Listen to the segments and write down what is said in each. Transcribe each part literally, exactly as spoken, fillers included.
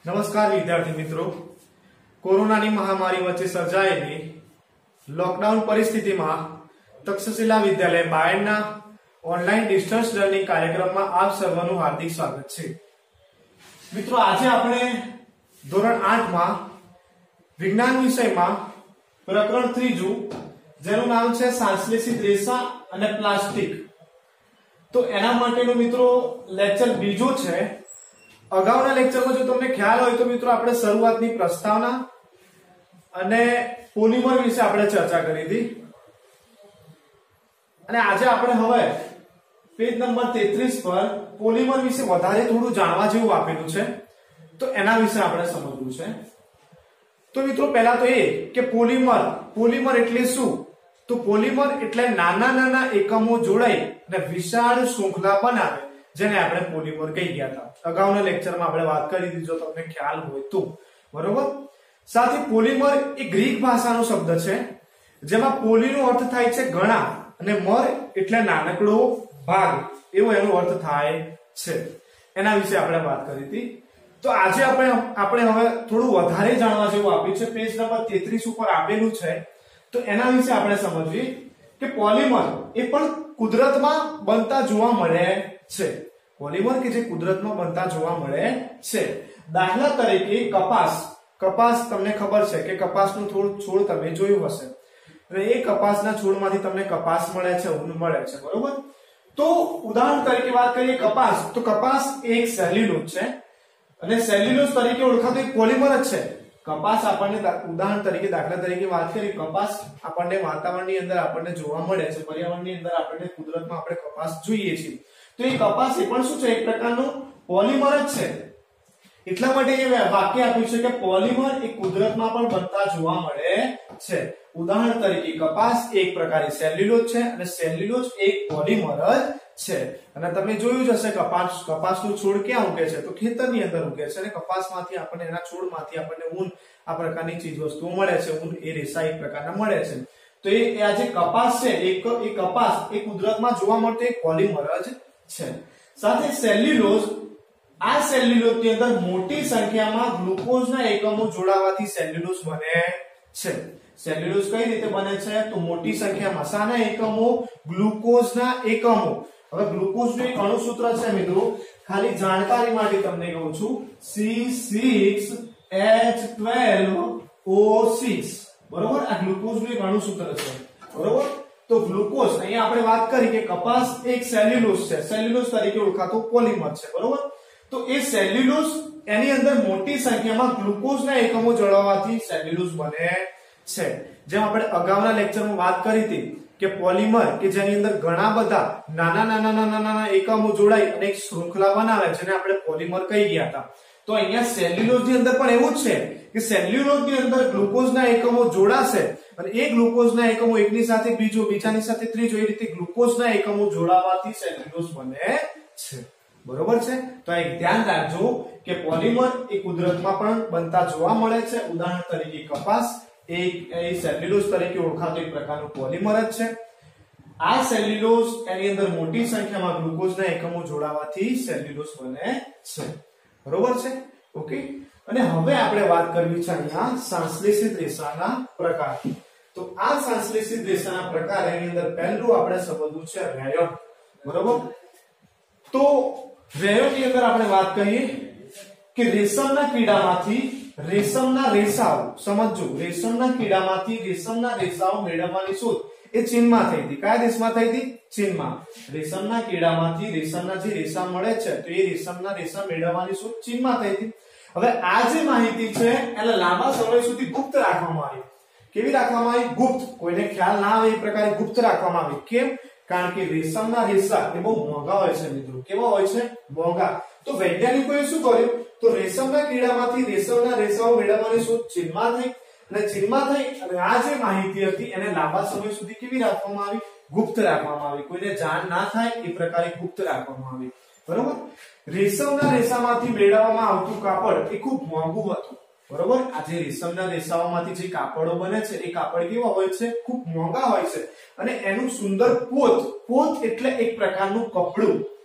નમસ્કાર વિદ્યાર્થી મિત્રો, કોરોનાની મહામારી વચ્ચે સર્જાયેલી લોકડાઉન પરિસ્થિતિમાં તક્ષશિલા વિદ્યાલય બાયડના ઓનલાઈન ડિસ્ટન્સ લર્નિંગ કાર્યક્રમમાં આપ સર્વનું હાર્દિક સ્વાગત છે. મિત્રો, આજે આપણે ધોરણ આઠ માં વિજ્ઞાન વિષયમાં પ્રકરણ ત્રીજું, જેનું નામ છે સંશ્લેષિત રેસા અને પ્લાસ્ટિક, તો એના માટેનો મિત્રો લેક્ચર બીજો છે. અગાઉના લેક્ચરમાં જો તમને ખ્યાલ હોય તો મિત્રો આપણે શરૂઆતની પ્રસ્તાવના અને પોલિમર વિશે આપણે ચર્ચા કરી હતી, અને આજે આપણે હવે પેજ નંબર તેત્રીસ પર પોલિમર વિશે વધારે થોડું જાણવા જેવું આપેલું છે, તો એના વિશે આપણે સમજવું છે. તો મિત્રો પહેલા તો એ કે પોલિમર પોલિમર એટલે શું? તો પોલિમર એટલે નાના નાના એકમો જોડાઈ અને વિશાળ શૃંખલા બનાવે, જેને આપણે પોલિમર કહી ગયા હતા. અગાઉના લેક્ચરમાં આપણે વાત કરી હતી, જો તમને ખ્યાલ હોય તો. બરોબર. સાથે પોલિમર એ ગ્રીક ભાષાનો શબ્દ છે, જેમાં પોલીનો અર્થ થાય છે ઘણા અને મર એટલે નાનકડો ભાગ, એવો એનો અર્થ થાય છે. એના વિશે આપણે વાત કરી હતી. તો આજે આપણે આપણે હવે થોડું વધારે જાણવા જેવું આપ્યું છે. પેજ નંબર તેત્રીસ ઉપર આપેલું છે, તો એના વિશે આપણે સમજીએ કે પોલિમર એ પણ કુદરતમાં બનતા જોવા મળે છે. પોલિમર કે જે કુદરતમાં બનતા જોવા મળે છે. દાખલા તરીકે કપાસ. કપાસ તમને ખબર છે કે કપાસનું થોડું છોડ તમે જોયું હશે, અને એ કપાસના છોડમાંથી તમને કપાસ મળે છે, ઊન મળે છે. બરોબર. તો ઉદાહરણ તરીકે વાત કરીએ કપાસ, તો કપાસ એક સેલ્યુલોઝ છે, અને સેલ્યુલોઝ તરીકે ઓળખાતો એક પોલિમર જ છે. કપાસ આપણને ઉદાહરણ તરીકે દાખલા તરીકે વાત કરીએ, કપાસ આપણને વાતાવરણની અંદર આપણને જોવા મળે છે, પર્યાવરણની અંદર આપણને કુદરતમાં આપણે કપાસ જોઈએ છીએ. તો એ કપાસ એ પણ શું છે? એક પ્રકારનું પોલિમર જ છે. એટલા માટે એ વાક્ય આપ્યું છે કે પોલિમર એ કુદરતમાં પણ બનતા જોવા મળે છે. ઉદાહરણ તરીકે કપાસ એક પ્રકારે સેલ્યુલોઝ છે, અને સેલ્યુલોઝ એક પોલિમર જ છે. અને તમે જોયું જ હશે કપાસ કપાસનું છોડ ક્યાં ઉગે છે? તો ખેતરની અંદર ઉગે છે, અને કપાસમાંથી આપણને એના છોડમાંથી આપણને ઊન આ પ્રકારની ચીજ વસ્તુઓ મળે છે. ઊન એ રેસા એક પ્રકારના મળે છે. તો એ આ જે કપાસ છે, એક એ કપાસ એ કુદરતમાં જોવા મળતો એક પોલિમર જ છે. સાથે સેલ્યુલોઝ, આ સેલ્યુલોઝ ની અંદર મોટી સંખ્યામાં ગ્લુકોઝના એકમો જોડાવાથી સેલ્યુલોઝ બને છે. સેલ્યુલોઝ કઈ રીતે બને છે? તો મોટી સંખ્યામાં શાના એકમો? ગ્લુકોઝના એકમો. હવે ગ્લુકોઝનું એક અણુસૂત્ર છે મિત્રો, ખાલી જાણકારી માટે તમને કહું છું, C six H twelve O six. બરોબર. આ ગ્લુકોઝનું એક અણુસૂત્ર છે. બરોબર. તો ગ્લુકોઝ, અહીંયા આપણે વાત કરી કે કપાસ એક સેલ્યુલોઝ છે, સેલ્યુલોઝ તરીકે ઓળખાતો પોલિમર છે. બરોબર. તો એ સેલ્યુલોઝ એની અંદર મોટી સંખ્યામાં ગ્લુકોઝના એકમો જોડાવાથી સેલ્યુલોઝ બને છે. જેમ આપણે અગાઉના લેક્ચરમાં વાત કરી હતી કે પોલિમર કે જેની અંદર ઘણા બધા નાના નાના નાના નાના એકમો જોડાઈ અને એક શૃંખલા બનાવે, જેને આપણે પોલિમર કહી ગયા હતા. તો અહીંયા સેલ્યુલોઝ ની અંદર પણ એવું જ છે કે સેલ્યુલોઝ ની અંદર ગ્લુકોઝના એકમો જોડાશે, અને એ ગ્લુકોઝના એકમો એકની સાથે બીજો, બીજાની સાથે ત્રીજો, એ રીતે ગ્લુકોઝના એકમો જોડાવાથી સેલ્યુલોઝ બને છે. બરોબર છે. તો એક ધ્યાન રાખજો કે પોલિમર એ કુદરતમાં પણ બનતા જોવા મળે છે. ઉદાહરણ તરીકે કપાસ એક એ સેલ્યુલોઝ તરીકે ઓળખાતો એક પ્રકારનું પોલિમર જ છે. આ સેલ્યુલોઝ એની અંદર મોટી સંખ્યામાં ગ્લુકોઝના એકમો જોડાવાથી સેલ્યુલોઝ બને છે. બરોબર છે. ઓકે. અને હવે આપણે વાત કરવી છે અહીંયા સંશ્લેષિત રેસાના પ્રકાર. તો આ સંશ્લેષિત રેસાના પ્રકાર એની અંદર પહેલું આપણે સમજવું છે રેયોન. બરોબર. તો રેયોનની અંદર આપણે વાત કરીએ કે રેશમના કીડામાંથી રેશમના રેસાઓ, સમજો, રેશમના કીડામાંથી રેશમના રેસાઓ મેળવવાની શોધ એ ચીનમાં થઈ હતી. કયા દેશમાં થઈ હતી? ચીનમાં. રેશમના કીડામાંથી રેશમના જે રેસા મળે છે, તો એ રેશમના રેસા મેળવવાની શોધ ચીનમાં થઈ હતી. હવે આ જે માહિતી છે એને લાંબા સમય સુધી ગુપ્ત રાખવામાં આવી. કેવી રાખવામાં આવી? ગુપ્ત. કોઈને ખ્યાલ ના આવે એ પ્રકારે ગુપ્ત રાખવામાં આવી. કેમ? કારણ કે રેશમના રેસા એ બહુ મોંઘા હોય છે મિત્રો. કેવા હોય છે? મોંઘા. તો વૈજ્ઞાનિકોએ શું કર્યું? તો રેશમના કીડામાંથી રેશમના રેસાઓ મેળવવાની શોધ ચીનમાં થઈ, અને ચીનમાં થઈ અને આ જે માહિતી હતી એને લાંબા સમય સુધી કેવી રાખવામાં આવી? ગુપ્ત રાખવામાં આવી. કોઈને જાણ ના થાય એ પ્રકારે ગુપ્ત રાખવામાં આવી. બરોબર. રેશમના રેસામાંથી મેળવવામાં આવતું કાપડ એ ખૂબ મોંઘું હતું. બરોબર. આ જે રેશમના રેસાઓમાંથી જે કાપડો બને છે એ કાપડ કેવા હોય છે? ખૂબ મોંઘા હોય છે. અને એનું સુંદર પોત, પોત એટલે એક પ્રકારનું કપડું,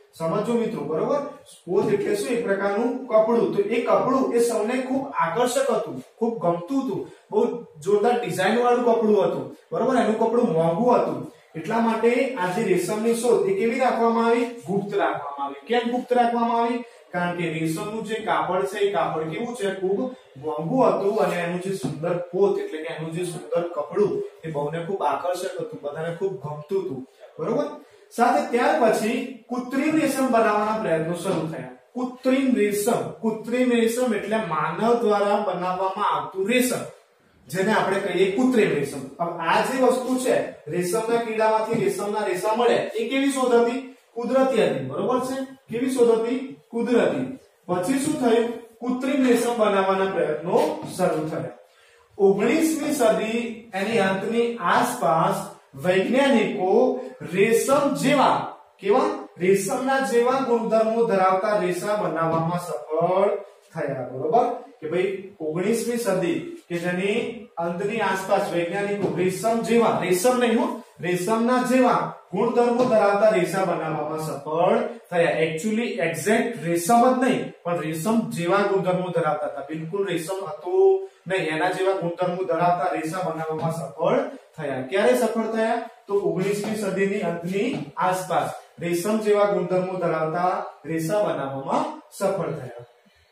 સમજો મિત્રો, બરોબર. પોત એટલે શું? એક પ્રકારનું કપડું. તો એ કપડું એ સૌને ખૂબ આકર્ષક હતું, ખૂબ ગમતું હતું, બહુ જોરદાર ડિઝાઇન વાળું કપડું હતું, બરોબર. એનું કપડું મોંઘું હતું, એટલા માટે આ જે રેશમની શોધ એ કેવી રાખવામાં આવી? ગુપ્ત રાખવામાં આવી. કેમ ગુપ્ત રાખવામાં આવી? કારણ કે રેશમનું જે કાપડ છે એ કાપડ કેવું છે? ખૂબ મોંઘું હતું અને એનું જે સુંદર પોત એટલે કે એનું જે સુંદર કપડું એ બહુને ખૂબ આકર્ષક હતું, બધાને ખૂબ ગમતું હતું, બરોબર. સાથે ત્યાર પછી કૃત્રિમ રેશમ બનાવવાના પ્રયત્નો શરૂ થયા. કૃત્રિમ રેશમ, કૃત્રિમ રેશમ એટલે માનવ દ્વારા બનાવવામાં આવતું રેશમ, જેને આપણે કહીએ કૃત્રિમ રેશમ. હવે આ જે વસ્તુ છે, રેશમના કીડામાંથી રેશમના રેશા મળે, એ કેવી શોધ હતી? કુદરતી હતી, બરોબર છે. કેવી શોધ હતી? કુદરતી. પછી શું થયું? કૃત્રિમ રેશમ બનાવવાના પ્રયત્નો શરૂ થયા. ઓગણીસમી સદી એની અંતની આસપાસ વૈજ્ઞાનિકો રેશમ જેવા, કેવા? રેશમના જેવા ગુણધર્મો ધરાવતા રેશા બનાવવામાં સફળ થયા, બરોબર. કે ભાઈ ઓગણીસમી સદી કે જેની અંતની આસપાસ વૈજ્ઞાનિકો રેશમ જેવા, રેશમ નહીં હો, રેશમના જેવા ગુણધર્મો ધરાવતા રેશા બનાવવામાં સફળ થયા. એકચ્યુઅલી એક્ઝેક્ટ રેશમ જ નહીં, પણ રેશમ જેવા ગુણધર્મો ધરાવતા હતા. બિલકુલ રેશમ હતું નહીં, એના જેવા ગુણધર્મો ધરાવતા રેશા બનાવવામાં સફળ થયા. ક્યારે સફળ થયા? તો ઓગણીસમી સદીની અંતની આસપાસ રેશમ જેવા ગુણધર્મો ધરાવતા રેશા બનાવવામાં સફળ થયા.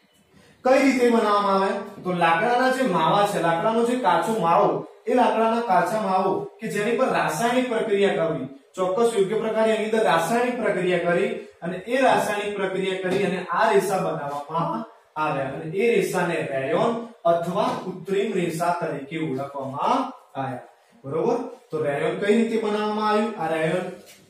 કઈ રીતે બનાવવામાં આવે? તો લાકડાના જે માવા છે, લાકડાનો જે કાચો માવો, એ લાકડાના કાચા માવો કે જેની પર રાસાયણિક પ્રક્રિયા કરવી, ચોક્કસ યોગ્ય પ્રકારે એની અંદર રાસાયણિક પ્રક્રિયા કરી અને એ રાસાયણિક પ્રક્રિયા કરી અને આ રેશા બનાવવામાં આવ્યા અને એ રેશાને રેયોન અથવા કૃત્રિમ રેશા તરીકે ઓળખવામાં આવ્યા, બરોબર. તો રેયોન કઈ રીતે બનાવવામાં આવ્યું? આ રેયોન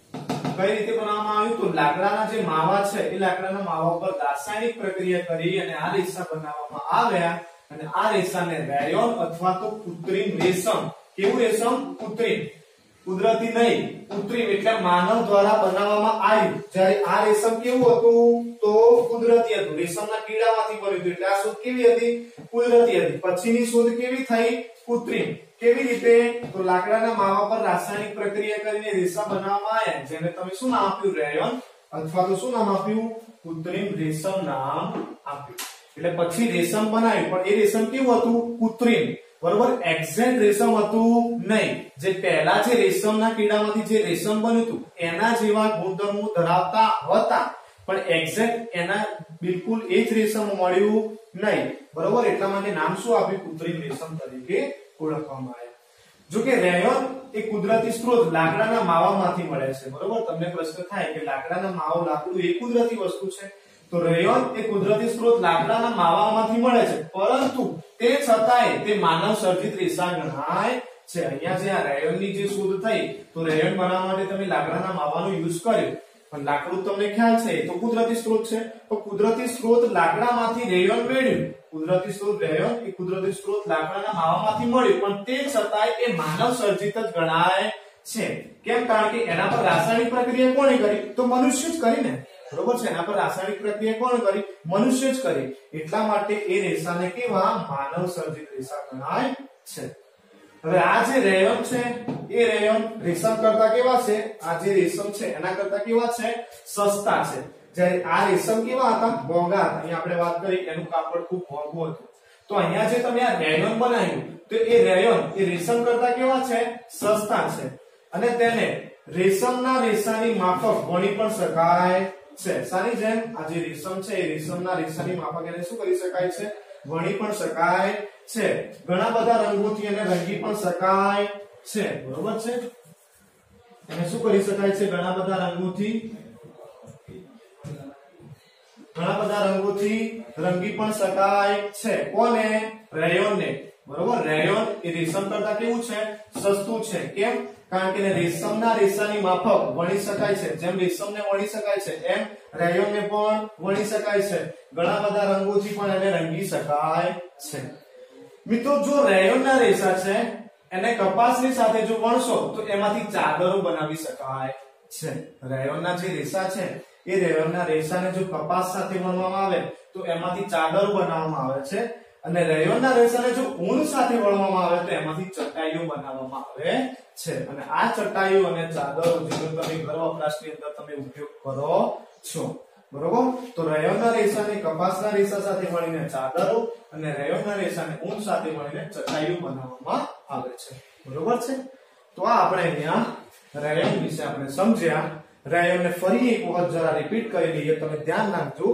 કઈ રીતે બનાવવામાં આવ્યું? તો લાકડાના જે માવા છે એ લાકડાના માવા ઉપર રાસાયણિક પ્રક્રિયા કરી અને આ રેશા બનાવવામાં આવ્યા અને આ રેશાને રેયોન અથવા તો કૃત્રિમ રેશમ, કેવું રેશમ? કૃત્રિમ, કુદરતી નહીં, કૃત્રિમ એટલે માનવ દ્વારા બનાવવામાં આવ્યું. જ્યારે આ રેશમ કેવું હતું? તો કુદરતી હતું, રેશમના કીડામાંથી બન્યું હતું, એટલે આ શોધ કેવી હતી? કુદરતી હતી. પછીની શોધ કેવી થઈ? કૃત્રિમ. કેવી રીતે? તો લાકડાના માવા પર રાસાયણિક પ્રક્રિયા કરીને રેશા બનાવવામાં આવ્યા, જેને તમે શું નામ આપ્યું? રેયોન અથવા તો શું નામ આપ્યું? કૃત્રિમ રેશમ નામ આપ્યું. એટલે પછી રેશમ બનાવ્યું, પણ એ રેશમ કેવું હતું? કૃત્રિમ, બરોબર. એક્ઝેક્ટ રેશમ હતું નહીં. જે પહેલા જે રેશમના કીડામાંથી જે રેશમ બન્યું હતું એના જેવા ગુણધર્મો ધરાવતા હતા, પણ એક્ઝેક્ટ એના બિલકુલ એ જ રેશમ મળ્યું નહીં, બરોબર. એટલા માટે નામ શું આપ્યું? કૃત્રિમ રેશમ તરીકે ઓળખવામાં આવ્યા. જો કે રેયોન એ કુદરતી સ્ત્રોત લાકડાના માવામાંથી મળે છે, બરોબર. તમને પ્રશ્ન થાય કે લાકડાના માવો, લાકડું એ કુદરતી વસ્તુ છે, તો રેયોન એ કુદરતી સ્ત્રોત લાકડાના માવામાંથી મળે છે, પરંતુ તે છતાંય તે માનવ સર્જિત રેશા ગણાય છે. અહીંયા જે આ રેયોનની જે શોધ થઈ, તો રેયોન બનાવવા માટે તમે લાકડાના માવાનો યુઝ કર્યો, પણ લાકડું તમને ખ્યાલ છે એ તો કુદરતી સ્ત્રોત છે. તો કુદરતી સ્ત્રોત લાકડામાંથી રેયોન મેળવ્યું, કુદરતી સ્ત્રોત રેયોન એ કુદરતી સ્ત્રોત લાકડાના માવામાંથી મળ્યું, પણ તે છતાંય એ માનવ સર્જિત જ ગણાય છે. કેમ? કારણ કે એના પર રાસાયણિક પ્રક્રિયા કોણે કરી? તો મનુષ્ય જ કરી ને, બરોબર છે. એના પર રાસાયણિક પ્રક્રિયા કોણે કરી? મનુષ્ય જ કરી. એટલા માટે એ રેશાને કેવા? માનવ સર્જિત રેશા ગણાય છે. હવે આ જે રેયોન છે એ રેયોન રેશમ કરતા કેવા છે? આ જે રેશમ છે એના કરતા કેવા છે? સસ્તા છે. જ્યારે આ રેશમ કેવા હતા? મોંઘા હતા. અહીંયા આપણે વાત કરી એનું કાપડ ખૂબ મોંઘું હતું. તો અહીંયા જે તમે આ રેયોન બનાવ્યું, તો એ રેયોન એ રેશમ કરતા કેવા છે? સસ્તા છે. અને તેને રેશમના રેશાની માફક વણી પણ શકાય છે. સારી જેમ આ જે રેશમ છે એ રેશમના રેશાની માફક એને શું કરી શકાય છે? વણી પણ શકાય છે. ઘણા બધા રંગોથી એને રંગી પણ શકાય છે, બરોબર છે. એને શું કરી શકાય છે? ઘણા બધા રંગોથી ઘણા બધા રંગોથી રંગી પણ શકાય છે. કોને? રેયોનને, બરોબર. રેયોન એ રેશમ કરતા કેવું છે? સસ્તું છે. કેમ? કારણ કે રેશમના રેશાની માફક વણી શકાય છે. જેમ રેશમને વણી શકાય છે એમ રેયોનને પણ વણી શકાય છે. ઘણા બધા રંગોથી પણ એને રંગી શકાય છે. મિત્રો, જો રેયોનના રેશા છે એને કપાસની સાથે જો વણશો તો એમાંથી ચાદરો બનાવી શકાય છે. રેયોનના જે રેશા છે એ રેયોનના રેશાને જો કપાસ સાથે વણવામાં આવે તો એમાંથી ચાદરો બનાવવામાં આવે છે, અને રેયોનના રેશાને જો ઊન સાથે વણવામાં આવે તો એમાંથી ચટાઈઓ બનાવવામાં આવે છે. અને આ ચટાઈઓ અને ચાદરો જેનો તમે ઘર વપરાશની અંદર તમે ઉપયોગ કરો છો. બરોબર. તો રેયોનના રેસાને કપાસના રેસા સાથે મળીને ચાદરો અને રેયોનના રેસાને ઊન સાથે મળીને ચટાઈઓ બનાવવામાં આવે છે. બરોબર છે. તો આ આપણે અહીંયા રેયોન વિશે આપણે સમજ્યા. રેયોનને ફરી એક વખત જરા રિપીટ કરી લઈએ. તમે ધ્યાન રાખજો.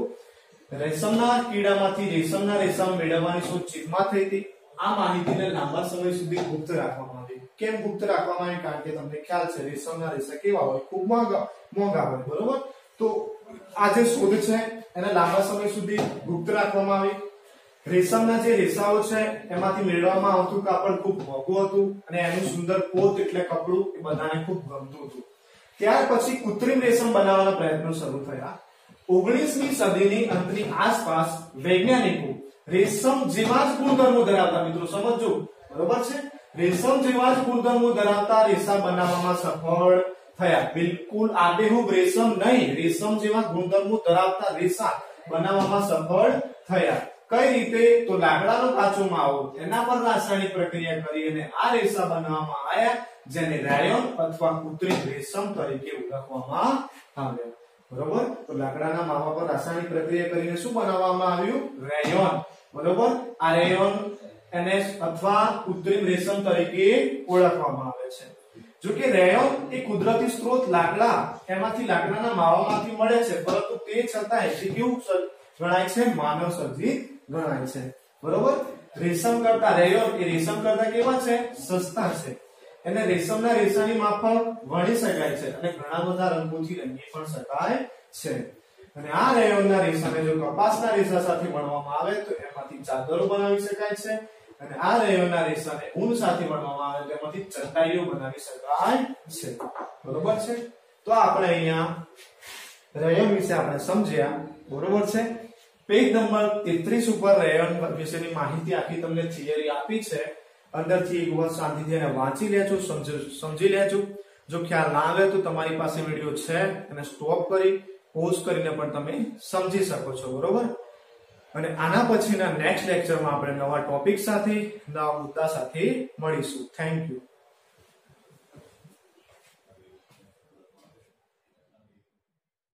રેશમના કીડામાંથી રેશમના રેશા મેળવવાની શોધ ચીનમાં થઈ હતી. આ માહિતીને લાંબા સમય સુધી ગુપ્ત રાખવામાં આવી. કેમ ગુપ્ત રાખવામાં આવી? કારણ કે તમને ખ્યાલ છે રેશમના રેશા કેવા હોય? ખૂબ મોંઘા મોંઘા હોય. બરોબર. તો આ જે શોધ છે એને લાંબા સમય સુધી ગુપ્ત રાખવામાં આવી. રેશમના જે રેસાઓ છે એમાંથી મેળવવામાં આવતું કાપડ ખૂબ મોંઘું હતું અને એનું સુંદર પોત એટલે કપડું એ બધાને ખૂબ ગમતું હતું. ત્યાર પછી કૃત્રિમ રેશમ બનાવવાના પ્રયત્નો શરૂ થયા. ઓગણીસમી સદીની અંતની આસપાસ વૈજ્ઞાનિકો રેશમ જેવા જ ગુણધર્મો ધરાવતા, મિત્રો સમજો, બરોબર છે, રેશમ જેવા જ ગુણધર્મો ધરાવતા રેશા બનાવવામાં સફળ થયા. બિલકુલ આબેહૂબ રેશમ નહીં, રેશમ જેવા ગુણધર્મો ધરાવતા રેશા બનાવવામાં સફળ થયા. કઈ રીતે? તો લાકડાનો કાચો માવો એના પર રાસાયણિક પ્રક્રિયા કરી અને આ રેશા બનાવવામાં આવ્યા, જેને રાયોન અથવા કૃત્રિમ રેશમ તરીકે ઓળખવામાં આવ્યા. બરોબર. તો લાકડાના માવા પર રાસાયણિક પ્રક્રિયા કરીને શું બનાવવામાં આવ્યું? રેયોન. બરોબર. આ રેયોન એને અથવા કૃત્રિમ રેશમ તરીકે ઓળખવામાં આવે છે. જો કે રેયોન એ કુદરતી સ્ત્રોત લાકડા એમાંથી લાકડાના માવામાંથી મળે છે, પરંતુ તે છતાંય તે કેવું ગણાય છે? માનવ સર્જિત ગણાય છે. બરોબર. રેશમ કરતા રેયોન એ રેશમ કરતા કેવા છે? સસ્તા છે. એને રેશમના રેસાની માફક વણી શકાય છે અને ઘણા બધા રંગોથી રંગી પણ શકાય છે. અને આ રેયોનના રેસાને જો કપાસના રેસા સાથે વણવામાં આવે તો એમાંથી ચાદરો બનાવી શકાય છે અને આ રેયોનના રેસાને ઊન સાથે વણવામાં આવે તો એમાંથી ચટાઈઓ બનાવી શકાય છે. બરોબર છે. તો આપણે અહીંયા રેયોન વિશે આપણે સમજ્યા. બરોબર છે. પેજ નંબર તેત્રીસ ઉપર રેયોન વિશેની માહિતી આખી તમને થિયરી આપી છે. અંદરથી એક વખત શાંતિથી એને વાંચી લેજો, સમજી લેજો. જો ખ્યાલ ના આવે તો તમારી પાસે વિડિયો છે એને સ્ટોપ કરી પોઝ કરીને પણ તમે સમજી શકો છો. બરોબર. અને આના પછીના નેક્સ્ટ લેક્ચરમાં આપણે નવા ટોપિક સાથે, નવા મુદ્દા સાથે મળીશું. Thank you.